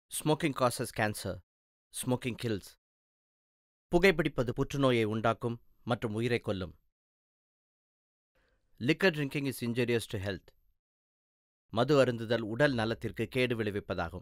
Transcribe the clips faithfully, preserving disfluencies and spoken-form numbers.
Smoking causes cancer. Smoking kills. புகைப்பிடிப்பது புற்றுநோயை உண்டாக்கும் மற்றும் உயிரை கொல்லும். Liquor drinking is injurious to health. மது அருந்துதல் உடல் நலத்திற்கு கேடு விளைவிப்பதாகும்.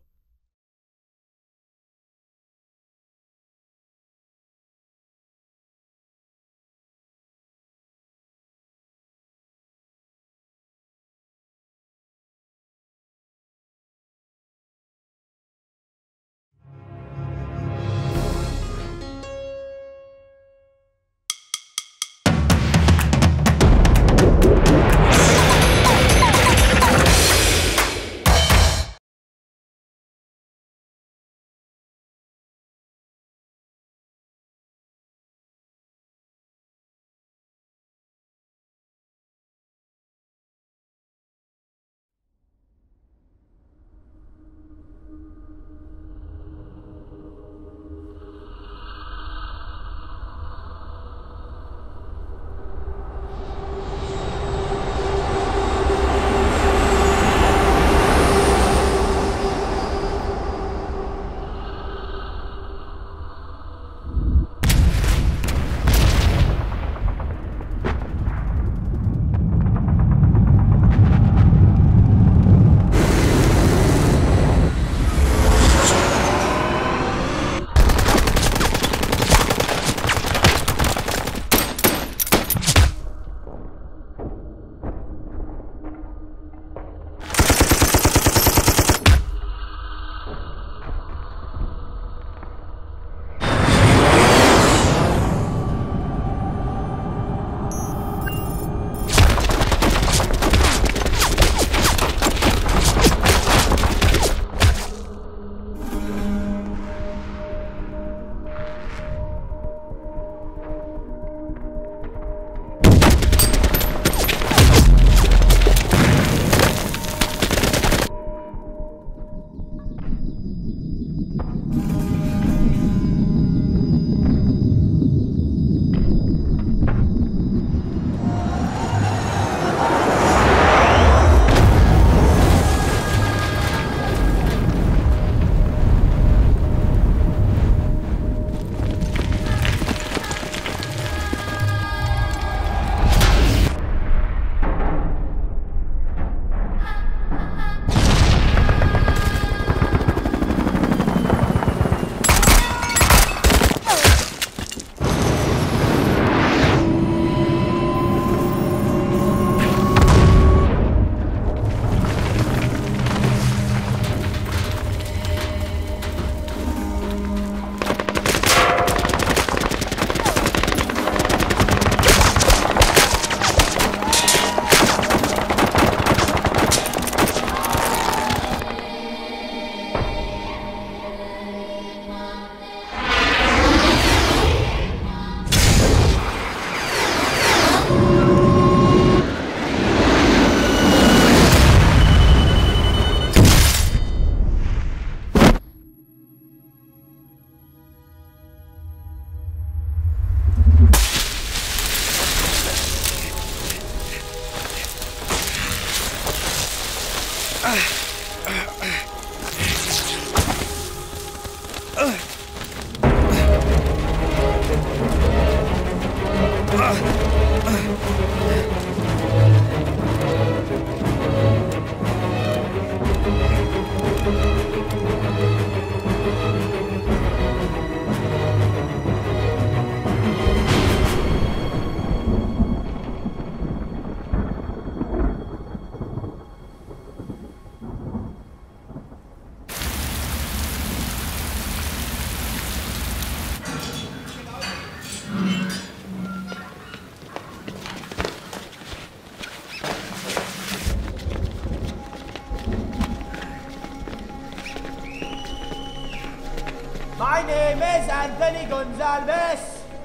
My name is Anthony Gonzalez.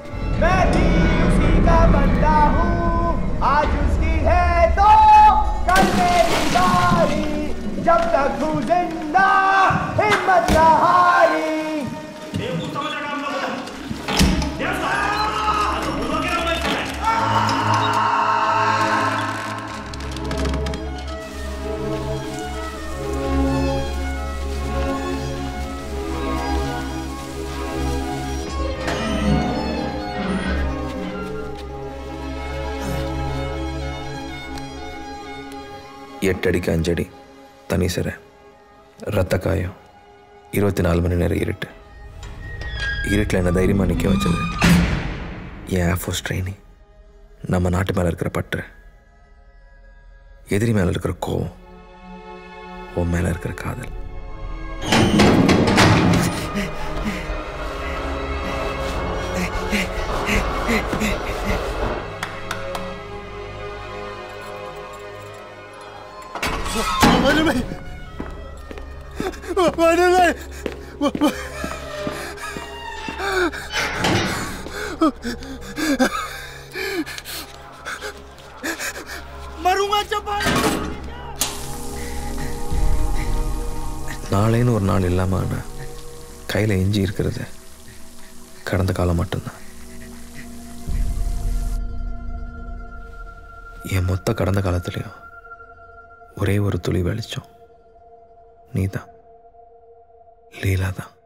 मैं भी उसी का बंदा हूँ. आज उसकी है तो कल मेरी बारी. जब तक हूँ जिंदा हिम्मत न हारी. எட்டு அடிக்கு அஞ்சடி தனி சிறை, ரத்த காயம், இருபத்தி நாலு மணி நேரம் இருட்டு. இருட்டில் என்ன தைரியமாக நிற்க வச்சது என் ஏர்ஃபோர்ஸ் ட்ரைனிங், நம்ம நாட்டு மேலே இருக்கிற பற்று, எதிரி மேலே இருக்கிற கோவம், உன் மேலே இருக்கிற காதல். நாளைன்னு ஒரு நாள் இல்லாம கையில் எஞ்சி இருக்கிறது கடந்த காலம் மட்டும்தான். என் மொத்த கடந்த காலத்துலேயும் ஒரே ஒரு துளி வெளிச்சம் நீ தான், லீலா தான்.